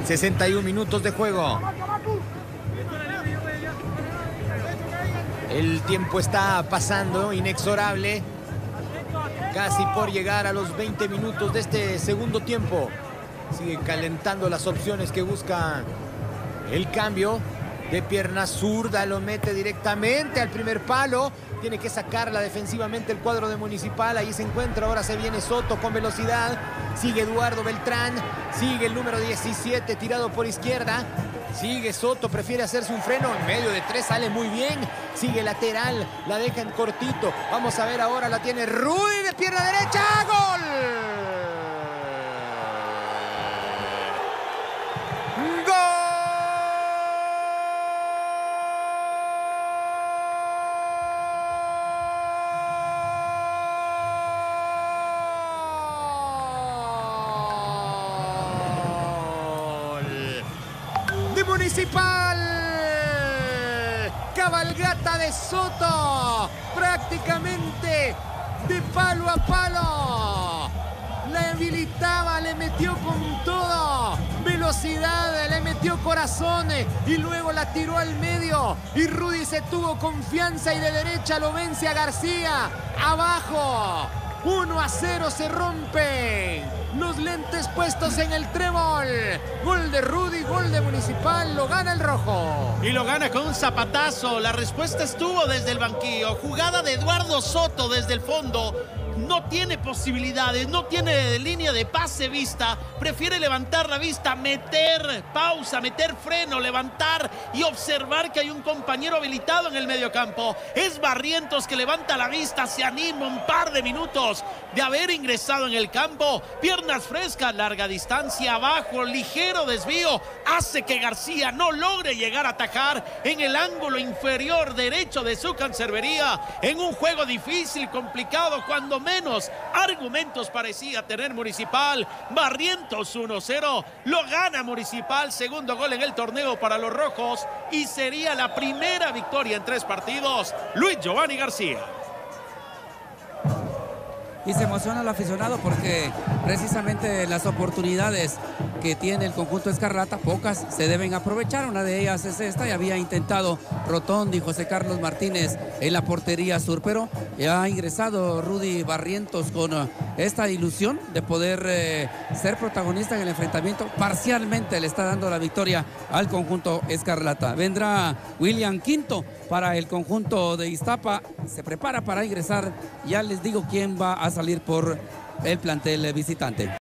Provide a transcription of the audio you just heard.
61 minutos de juego. El tiempo está pasando inexorable, casi por llegar a los 20 minutos de este segundo tiempo. Sigue calentando las opciones que busca el cambio. De pierna zurda lo mete directamente al primer palo. Tiene que sacarla defensivamente el cuadro de Municipal. Ahí se encuentra, ahora se viene Soto con velocidad. Sigue Eduardo Beltrán. Sigue el número 17 tirado por izquierda. Sigue Soto, prefiere hacerse un freno. En medio de tres sale muy bien. Sigue lateral, la deja en cortito. Vamos a ver ahora, la tiene Rudy de pierna derecha. ¡Gol! Municipal, cabalgata de Soto, prácticamente de palo a palo, la habilitaba, le metió con todo, velocidad, le metió corazón y luego la tiró al medio y Rudy se tuvo confianza y de derecha lo vence a García, abajo, 1-0 se rompen los lentes puestos en el trébol. Gol de Rudy, gol de Municipal, lo gana el rojo. Y lo gana con un zapatazo. La respuesta estuvo desde el banquillo. Jugada de Eduardo Soto desde el fondo. No tiene posibilidades, no tiene línea de pase vista. Prefiere levantar la vista, meter pausa, meter freno, levantar y observar que hay un compañero habilitado en el mediocampo. Es Barrientos que levanta la vista, se anima un par de minutos de haber ingresado en el campo. Piernas frescas, larga distancia, abajo, ligero desvío. Hace que García no logre llegar a atajar en el ángulo inferior derecho de su cancerbería. En un juego difícil, complicado, cuando menos argumentos parecía tener Municipal. Barrientos 1-0, lo gana Municipal, segundo gol en el torneo para los rojos y sería la primera victoria en 3 partidos. Luis Giovanni García. Y se emociona el aficionado porque precisamente las oportunidades que tiene el conjunto escarlata, pocas se deben aprovechar. Una de ellas es esta, y había intentado Rotondi y José Carlos Martínez en la portería sur, pero ya ha ingresado Rudy Barrientos con esta ilusión de poder ser protagonista en el enfrentamiento. Parcialmente le está dando la victoria al conjunto escarlata. Vendrá William Quinto para el conjunto de Iztapa, se prepara para ingresar. Ya les digo quién va a salir por el plantel visitante.